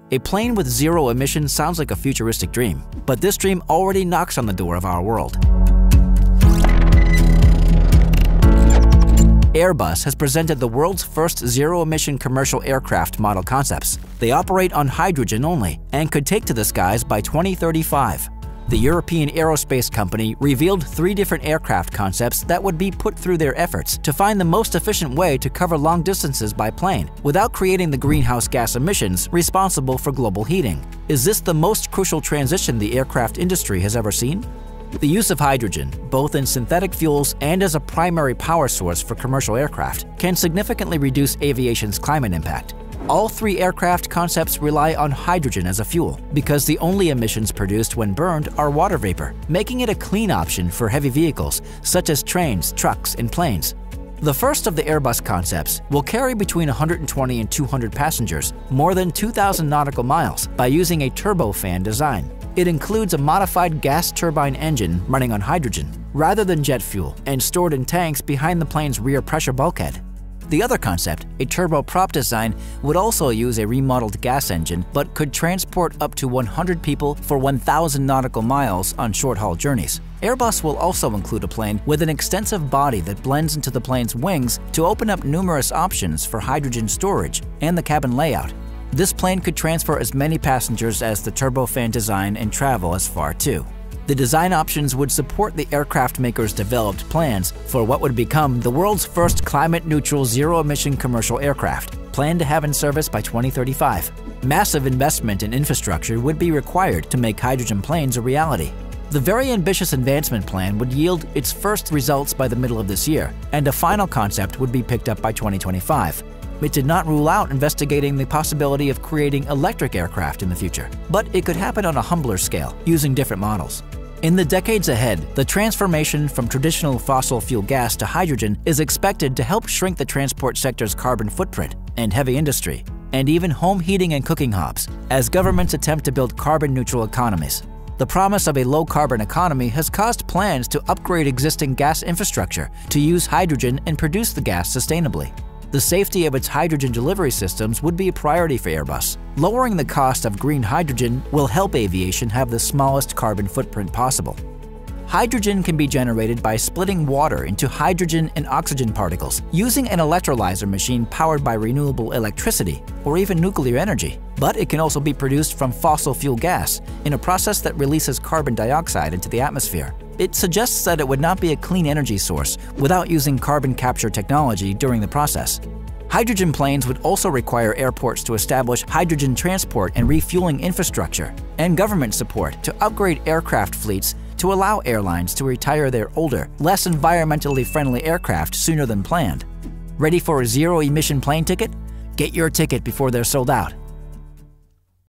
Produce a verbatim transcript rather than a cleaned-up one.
A plane with zero emissions sounds like a futuristic dream, but this dream already knocks on the door of our world. Airbus has presented the world's first zero-emission commercial aircraft model concepts. They operate on hydrogen only and could take to the skies by twenty thirty-five. The European aerospace company revealed three different aircraft concepts that would be put through their efforts to find the most efficient way to cover long distances by plane without creating the greenhouse gas emissions responsible for global heating. Is this the most crucial transition the aircraft industry has ever seen? The use of hydrogen, both in synthetic fuels and as a primary power source for commercial aircraft, can significantly reduce aviation's climate impact. All three aircraft concepts rely on hydrogen as a fuel because the only emissions produced when burned are water vapor, making it a clean option for heavy vehicles such as trains, trucks, and planes. The first of the Airbus concepts will carry between one hundred twenty and two hundred passengers, more than two thousand nautical miles, by using a turbofan design. It includes a modified gas turbine engine running on hydrogen rather than jet fuel and stored in tanks behind the plane's rear pressure bulkhead. The other concept, a turboprop design, would also use a remodeled gas engine but could transport up to one hundred people for one thousand nautical miles on short-haul journeys. Airbus will also include a plane with an extensive body that blends into the plane's wings to open up numerous options for hydrogen storage and the cabin layout. This plane could transfer as many passengers as the turbofan design and travel as far too. The design options would support the aircraft makers' developed plans for what would become the world's first climate-neutral zero-emission commercial aircraft, planned to have in service by twenty thirty-five. Massive investment in infrastructure would be required to make hydrogen planes a reality. The very ambitious advancement plan would yield its first results by the middle of this year, and a final concept would be picked up by twenty twenty-five. It did not rule out investigating the possibility of creating electric aircraft in the future, but it could happen on a humbler scale, using different models. In the decades ahead, the transformation from traditional fossil fuel gas to hydrogen is expected to help shrink the transport sector's carbon footprint and heavy industry, and even home heating and cooking hobs, as governments attempt to build carbon-neutral economies. The promise of a low-carbon economy has caused plans to upgrade existing gas infrastructure to use hydrogen and produce the gas sustainably. The safety of its hydrogen delivery systems would be a priority for Airbus. Lowering the cost of green hydrogen will help aviation have the smallest carbon footprint possible. Hydrogen can be generated by splitting water into hydrogen and oxygen particles using an electrolyzer machine powered by renewable electricity or even nuclear energy. But it can also be produced from fossil fuel gas in a process that releases carbon dioxide into the atmosphere. It suggests that it would not be a clean energy source without using carbon capture technology during the process. Hydrogen planes would also require airports to establish hydrogen transport and refueling infrastructure and government support to upgrade aircraft fleets to allow airlines to retire their older, less environmentally friendly aircraft sooner than planned. Ready for a zero-emission plane ticket? Get your ticket before they're sold out.